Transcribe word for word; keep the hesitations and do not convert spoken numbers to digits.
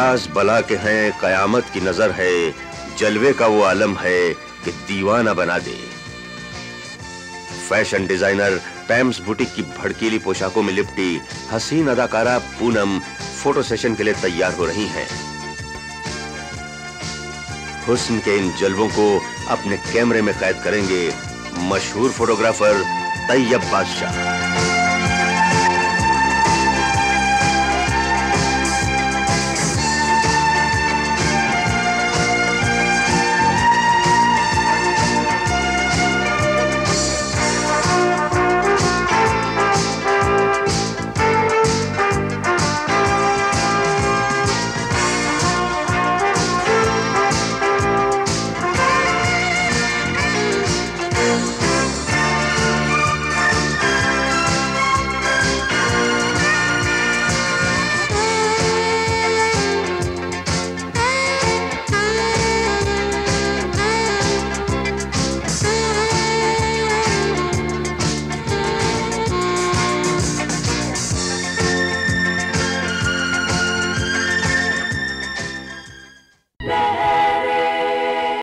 लिबास बला के हैं, कयामत की नजर है, जलवे का वो आलम है कि दीवाना बना दे। फैशन डिजाइनर पैम्स बुटीक की भड़कीली पोशाकों में लिपटी हसीन अदाकारा पूनम फोटो सेशन के लिए तैयार हो रही हैं। हुस्न के इन जलवों को अपने कैमरे में कैद करेंगे मशहूर फोटोग्राफर तैयब बादशाह।